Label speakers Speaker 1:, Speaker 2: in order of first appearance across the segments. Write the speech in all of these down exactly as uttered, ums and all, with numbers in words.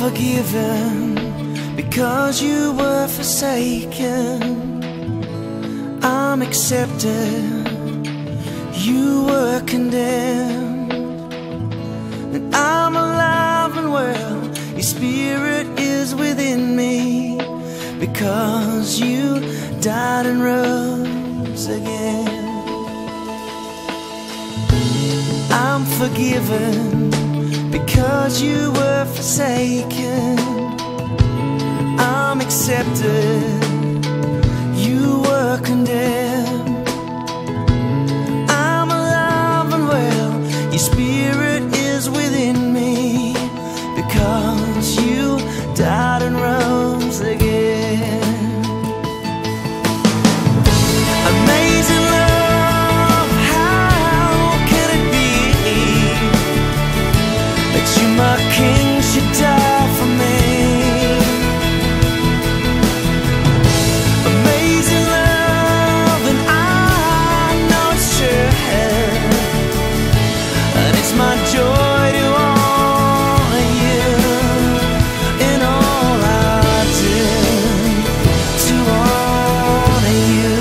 Speaker 1: forgiven because you were forsaken. I'm accepted, you were condemned. And I'm alive and well, your spirit is within me, because you died and rose again. I'm forgiven because you were forsaken. I'm accepted, you were condemned. I'm alive and well, your spirit is within me, because you died and rose again. Amazing love, how can it be that you, my King, should die for me? Amazing love, and I know it's true, and it's my joy to honor you in all I do, to honor you.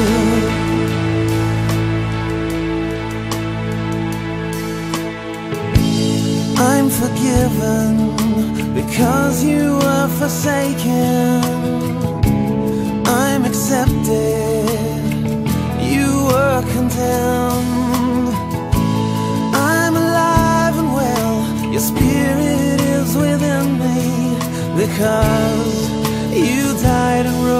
Speaker 1: I'm forgiven because you were forsaken. I'm accepted, you were condemned. I'm alive and well, your spirit is within me, because you died and rose